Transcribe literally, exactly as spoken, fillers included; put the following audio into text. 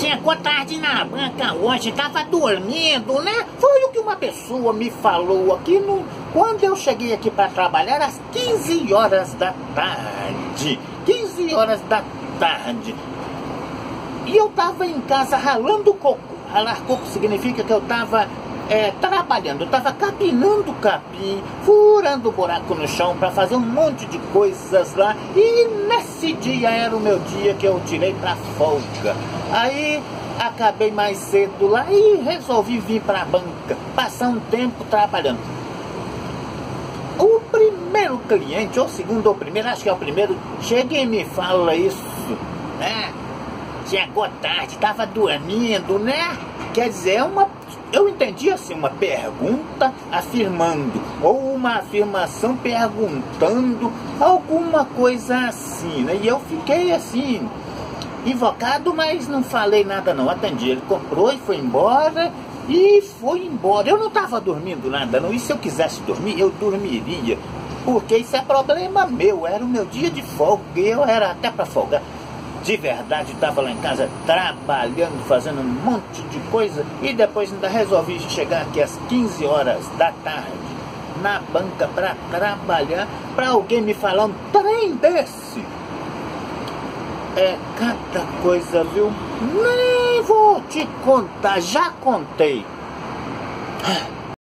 chegou tarde na banca hoje, tava dormindo, né? Foi o que uma pessoa me falou aqui no... quando eu cheguei aqui para trabalhar às quinze horas da tarde. quinze horas da tarde. E eu tava em casa ralando coco. Ralar coco significa que eu tava é, trabalhando, eu tava capinando capim, furando buraco no chão para fazer um monte de coisas lá. E nesse dia era o meu dia que eu tirei pra folga. Aí acabei mais cedo lá e resolvi vir pra banca, passar um tempo trabalhando. O primeiro cliente, ou segundo ou primeiro, acho que é o primeiro, chega e me fala isso, né? Chegou tarde, tava dormindo, né? Quer dizer, é uma, eu entendi assim, uma pergunta afirmando, ou uma afirmação perguntando, alguma coisa assim, né? E eu fiquei assim, invocado, mas não falei nada não, atendi. Ele comprou e foi embora, e foi embora. Eu não tava dormindo nada não, e se eu quisesse dormir, eu dormiria, porque isso é problema meu, era o meu dia de folga, eu era até pra folgar. De verdade, estava lá em casa trabalhando, fazendo um monte de coisa, e depois ainda resolvi chegar aqui às quinze horas da tarde na banca para trabalhar, para alguém me falar um trem desse. É cada coisa, viu? Nem vou te contar, já contei.